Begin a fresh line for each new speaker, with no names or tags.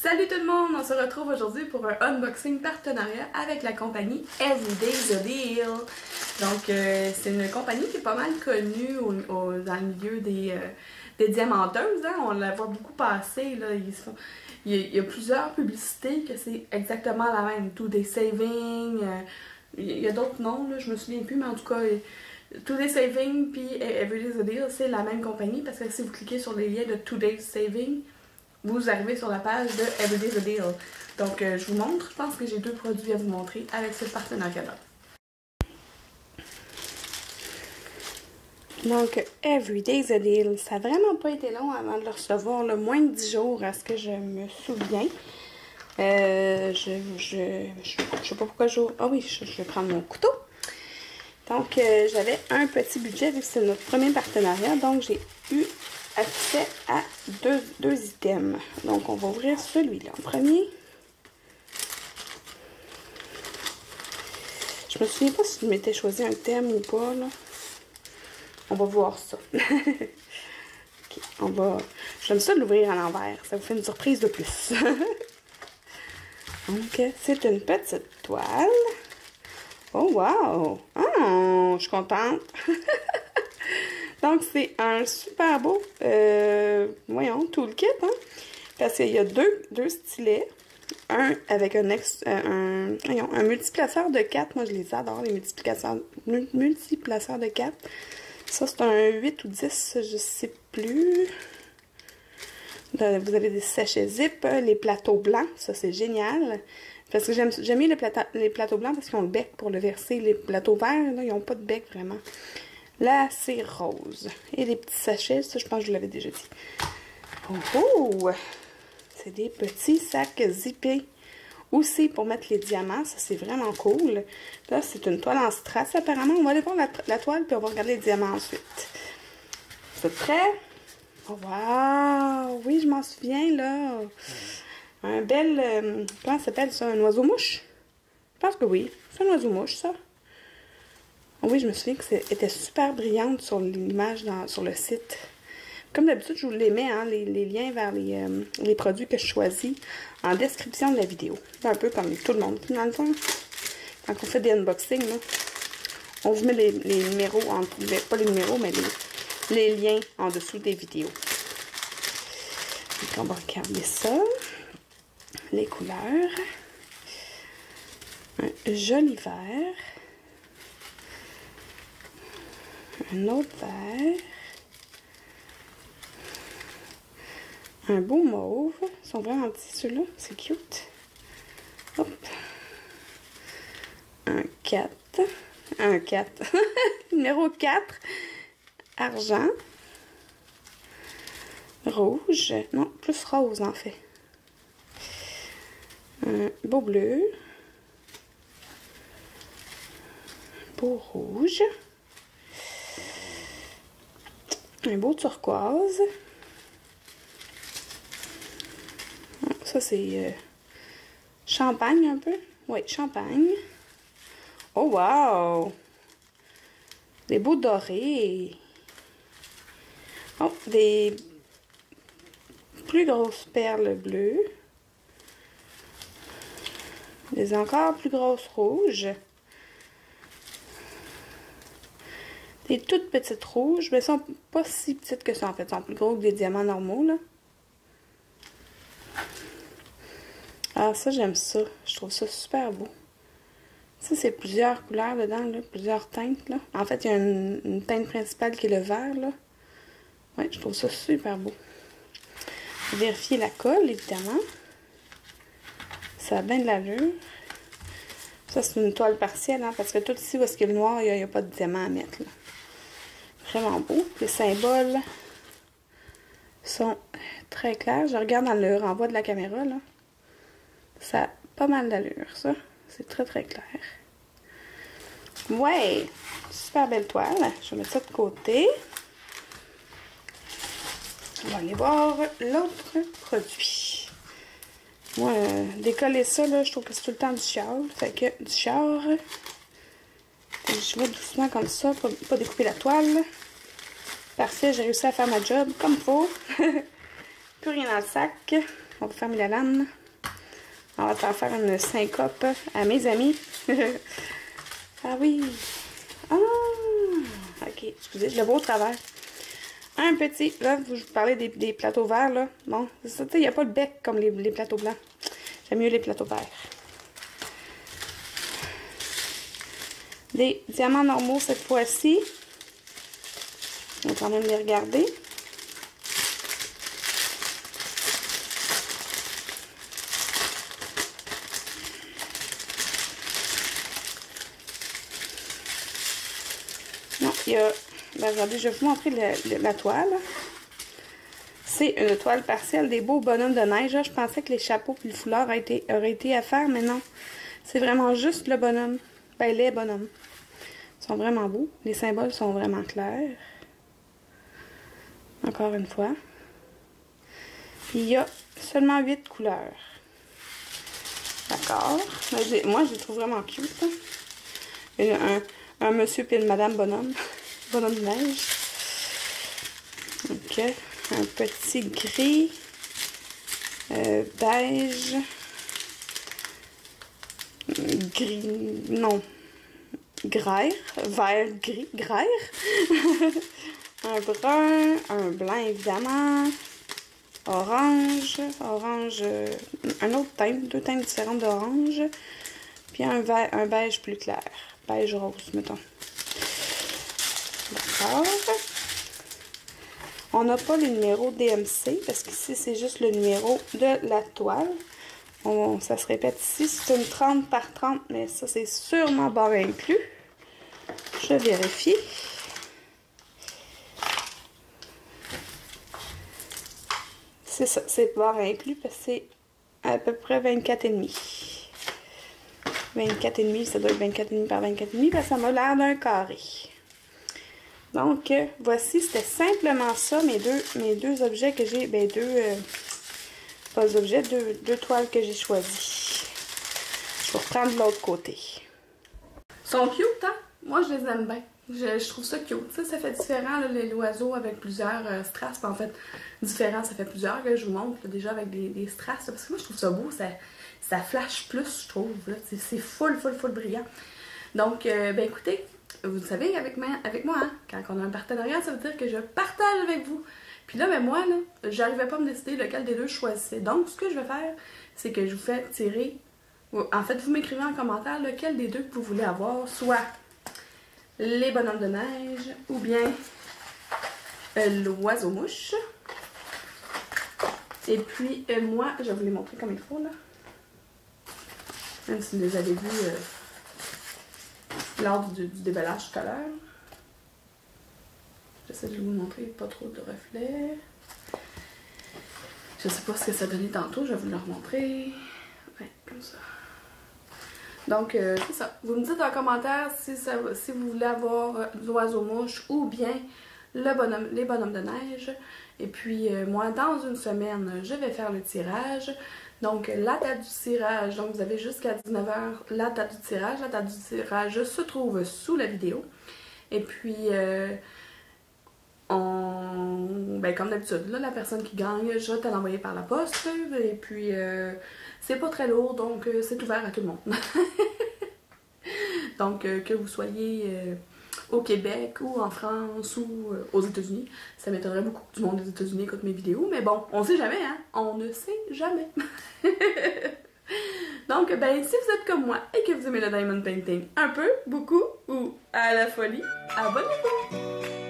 Salut tout le monde! On se retrouve aujourd'hui pour un unboxing partenariat avec la compagnie Everyday The Deal. Donc, c'est une compagnie qui est pas mal connue dans le milieu des diamanteuses. Hein? On la voit beaucoup passer. Là. Il y a plusieurs publicités que c'est exactement la même. Today Saving, il y a d'autres noms, là, je me souviens plus, mais en tout cas, Today Saving puis Everyday The Deal, c'est la même compagnie parce que si vous cliquez sur les liens de Today Saving, vous arrivez sur la page de Everyday The Deal. Donc, je vous montre. Je pense que j'ai deux produits à vous montrer avec ce partenariat-là. Donc, Everyday The Deal. Ça n'a vraiment pas été long avant de le recevoir. Là, moins de 10 jours à ce que je me souviens. Je sais pas pourquoi je... Ah oui, je vais prendre mon couteau. Donc, j'avais un petit budget vu que c'est notre premier partenariat. Donc, j'ai eu accès à deux items. Donc, on va ouvrir celui-là en premier. Je me souviens pas si je m'étais choisi un thème ou pas, là. On va voir ça. Ok, on va... J'aime ça de l'ouvrir à l'envers. Ça vous fait une surprise de plus. Donc, c'est une petite toile. Oh, wow! Oh, je suis contente! Donc, c'est un super beau, voyons, toolkit, hein? Parce qu'il y a deux stylets. Un avec un multiplaceur de 4. Moi, je les adore, les multiplaceurs de 4. Ça, c'est un 8 ou 10, je sais plus. Vous avez des sachets zip, les plateaux blancs. Ça, c'est génial. Parce que j'aime mieux les plateaux blancs parce qu'ils ont le bec pour le verser. Les plateaux verts, là, ils n'ont pas de bec, vraiment. Là, c'est rose. Et les petits sachets, ça, je pense que je vous l'avais déjà dit. Oh! C'est des petits sacs zippés. Aussi, pour mettre les diamants, ça, c'est vraiment cool. Là, c'est une toile en strass, apparemment. On va aller voir la toile, puis on va regarder les diamants ensuite. C'est prêt? Oh, wow! Oui, je m'en souviens, là. Un bel... comment ça s'appelle, ça? Un oiseau-mouche? Je pense que oui. C'est un oiseau-mouche, ça. Oui, je me souviens que c'était super brillante sur l'image sur le site. Comme d'habitude, je vous les mets, hein, les liens vers les produits que je choisis en description de la vidéo. C'est un peu comme tout le monde, dans le fond. Quand on fait des unboxings, là, on vous met les numéros, pas les numéros, mais les liens en dessous des vidéos. Donc, on va regarder ça. Les couleurs. Un joli vert. Un autre vert. Un beau mauve. Ils sont vraiment petits ceux-là. C'est cute. Hop. Un 4. Un 4. Numéro 4. Argent. Rouge. Non, plus rose en fait. Un beau bleu. Beau rouge. Un beau turquoise. Ça, c'est champagne un peu. Oui, champagne. Oh, wow! Des beaux dorés. Oh, des plus grosses perles bleues. Des encore plus grosses rouges. Des toutes petites rouges, mais elles sont pas si petites que ça en fait. Elles sont plus gros que des diamants normaux, là. Ah, ça, j'aime ça. Je trouve ça super beau. Ça, c'est plusieurs couleurs dedans, là. Plusieurs teintes, là. En fait, il y a une teinte principale qui est le vert, là. Ouais, je trouve ça super beau. Vérifier la colle, évidemment. Ça a bien de l'allure. Ça, c'est une toile partielle, hein, parce que tout ici, où est-ce qu'il y a le noir, il n'y a pas de diamant à mettre, là. Vraiment beau. Les symboles sont très clairs. Je regarde dans le renvoi de la caméra, là. Ça a pas mal d'allure, ça. C'est très, très clair. Ouais! Super belle toile. Je vais mettre ça de côté. On va aller voir l'autre produit. Moi, décoller ça, là, je trouve que c'est tout le temps du chiard. Fait que du chiard. Je vais doucement comme ça, pour pas découper la toile. Parfait, j'ai réussi à faire ma job comme il faut. Plus rien dans le sac. On va fermer la lame. On va faire une syncope à mes amis. Ah oui! Ah! Ok, excusez, je le vois au travers. Un petit, là, je vous parlais des plateaux verts, là. Bon, c'est ça, tu sais, il n'y a pas de bec comme les plateaux blancs. J'aime mieux les plateaux verts. Des diamants normaux cette fois-ci. On va quand même les regarder. Non, il y a... Ben, regardez, je vais vous montrer la toile. C'est une toile partielle des beaux bonhommes de neige. Là, je pensais que les chapeaux et le foulard auraient été à faire, mais non. C'est vraiment juste le bonhomme. Ben, les bonhommes. Ils sont vraiment beaux. Les symboles sont vraiment clairs. Encore une fois. Il y a seulement 8 couleurs. D'accord. Moi, je les trouve vraiment cute. Hein. Il y a un monsieur et une madame bonhomme. Bonhomme de neige. Ok. Un petit gris. Beige. Gris. Non. Graire. Vert gris. Graire. Un brun. Un blanc, évidemment. Orange. Orange. Un autre teinte. 2 teintes différentes d'orange. Puis un beige plus clair. Beige rose, mettons. D'accord. On n'a pas le numéro DMC parce qu'ici, c'est juste le numéro de la toile. Ça se répète ici. C'est une 30 par 30, mais ça, c'est sûrement barre inclus. Je vérifie. C'est ça, c'est barre inclus parce que c'est à peu près 24,5. 24,5, ça doit être 24,5 par 24,5 parce que ça m'a l'air d'un carré. Donc, voici, c'était simplement ça, mes deux objets que j'ai, ben pas objets, deux toiles que j'ai choisies. Je vais reprendre de l'autre côté. Ils sont cute, hein? Moi, je les aime bien. Je trouve ça cute. Ça, ça fait différent, là, l'oiseau avec plusieurs strass. En fait, différent, ça fait plusieurs que je vous montre là, déjà avec des strass. Là, parce que moi, je trouve ça beau. Ça flash plus, je trouve. C'est full brillant. Donc, ben écoutez, vous savez, avec moi, hein, quand on a un partenariat, ça veut dire que je partage avec vous. Puis là, ben moi, là, j'arrivais pas à me décider lequel des deux je choisissais. Donc, ce que je vais faire, c'est que je vous fais tirer... En fait, vous m'écrivez en commentaire lequel des deux que vous voulez avoir, soit les bonhommes de neige ou bien l'oiseau-mouche. Et puis, moi, je vais vous les montrer comme il faut, là. Même si vous les avez vus lors du déballage tout à l'heure. J'essaie de vous montrer pas trop de reflets. Je sais pas ce que ça donnait tantôt, je vais vous le remontrer. Ouais, comme ça. Donc, c'est ça. Vous me dites en commentaire si vous voulez avoir l'oiseau-mouche ou bien les bonhommes de neige. Et puis, moi, dans une semaine, je vais faire le tirage. Donc, la date du tirage, donc vous avez jusqu'à 19 h la date du tirage. La date du tirage se trouve sous la vidéo. Et puis, ben, comme d'habitude, là, la personne qui gagne, je vais te l'envoyer par la poste. Et puis, c'est pas très lourd, donc c'est ouvert à tout le monde. Donc, que vous soyez au Québec ou en France ou aux États-Unis, ça m'étonnerait beaucoup que du monde des États-Unis écoute mes vidéos, mais bon, on sait jamais, hein? On ne sait jamais. Donc, ben, si vous êtes comme moi et que vous aimez le diamond painting un peu, beaucoup ou à la folie, abonnez-vous!